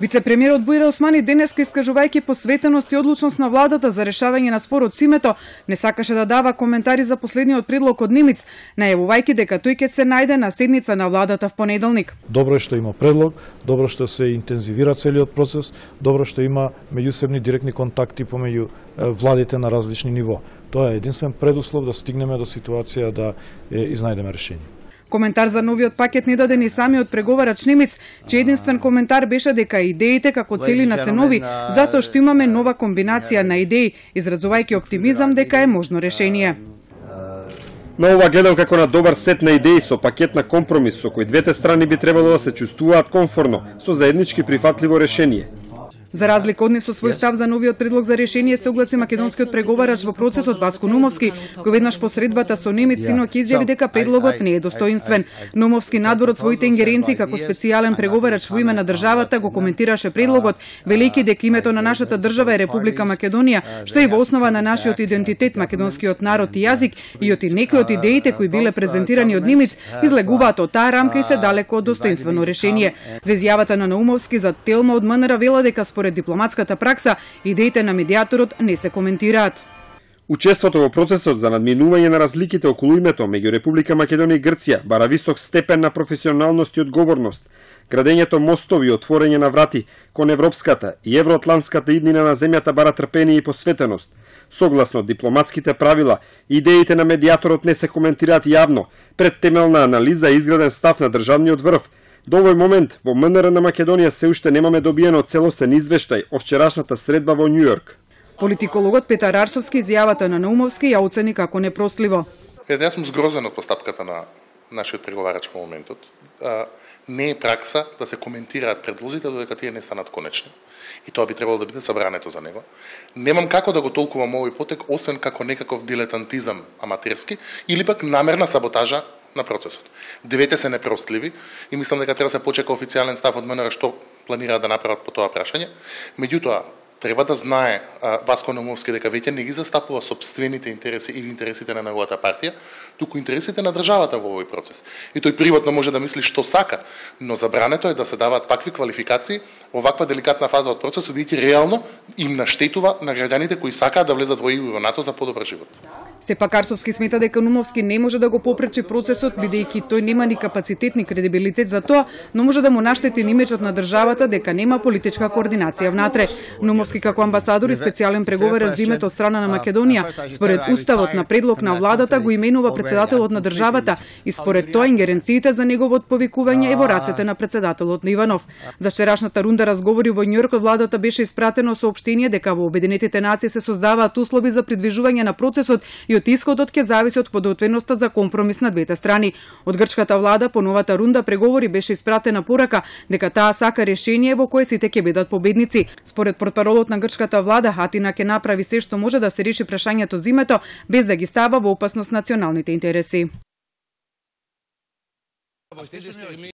Вице-премиерот Буир Османи денеска, искажувајќи посветеност и одлучност на владата за решавање на спорот со името, не сакаше да дава коментари за последниот предлог од Немиц, најавувајќи дека тој ќе се најде на седница на владата в понеделник. Добро е што има предлог, добро што се интензивира целиот процес, добро што има меѓусебни директни контакти помеѓу владите на различни ниво. Тоа е единствен предуслов да стигнеме до ситуација да изнајдеме решение. Коментар за новиот пакет не даде ни самиот преговарач Немиц, чиј единствен коментар беше дека идеите како целина се нови, затоа што имаме нова комбинација на идеи, изразувајќи оптимизам дека е можно решение. На ова гледам како на добар сет на идеи со пакет на компромис со кој двете страни би требало да се чувствуваат комфортно, со заеднички прифатливо решение. За разлика од нив со свој став за новиот предлог за решение се огласи македонскиот преговарач во процесот Васко Нумовски, кој веднаш по средбата со Немиц синоќ изјави дека предлогот не е достоинствен. Нумовски надвор од своите ингеренции како специјален преговарач во име на државата го коментираше предлогот, велејќи дека името на нашата држава е Република Македонија, што е во основа на нашиот идентитет, македонскиот народ и јазик, и оти некои од идеите кои биле презентирани од Немиц излегуваат од таа рамка и се далеко од достоинствено решение. За изјавата на Наумовски за Телма од МНР вела дека според дипломатската пракса, идеите на медијаторот не се коментираат. Учеството во процесот за надминување на разликите околу името меѓу Република Македонија и Грција бара висок степен на професионалност и одговорност. Градењето мостови и отворење на врати кон европската и евроатлантската иднина на земјата бара трпение и посветеност. Согласно дипломатските правила, идеите на медијаторот не се коментираат јавно, пред темелна анализа и изграден став на државниот врв. До овој момент во МНР на Македонија се уште немаме добиено целосен извештај од вчерашната средба во Њујорк. Политикологот Петар Арсовски изјавата на Наумовски ја оцени како непростливо. Јас сум згрозен од постапката на нашиот преговарач во моментот. Не е пракса да се коментираат предлозите додека тие не станат конечни. И тоа би требало да биде забрането за него. Немам како да го толкувам овој потек, освен како некаков дилетантизам аматерски или пак намерна саботажа на процесот. Девете се непростливи и мислам дека треба да се почека официјален став од МНР што планираат да направат по тоа прашање. Меѓутоа, треба да знае Васко Наумовски дека веќе не ги застапува сопствените интереси или интересите на неговата партија, туку интересите на државата во овој процес. И тој приватно може да мисли што сака, но забрането е да се даваат такви квалификации во ваква деликатна фаза од процесот, бидејќи реално им наштетува на граѓаните кои сакаат да влезат во ЕУ и во НАТО за подобар живот. Сепак Арсовски смета дека Нумовски не може да го попречи процесот, бидејќи тој нема ни капацитет ни кредибилитет за тоа, но може да му наштети имиджот на државата дека нема политичка координација внатре. Нумовски како амбасадор и специјален преговарач за името страна на Македонија, според уставот на предлог на владата го именува председателот на државата и според тоа ингеренциите за неговото повикување е во рацете на председателот Ливанов. За вчерашната рунда разговори во Њујорк од владата беше испратено соопштение дека во Обединетите нации се создаваат услови за придвижување на процесот и од исходот ќе зависи од подготвеноста за компромис на двете страни. Од грчката влада по новата рунда преговори беше испратена порака дека таа сака решение во кое сите ќе бидат победници. Според портпаролот на грчката влада, Атина ќе направи се што може да се реши прашањето за името без да ги става во опасност националните интереси.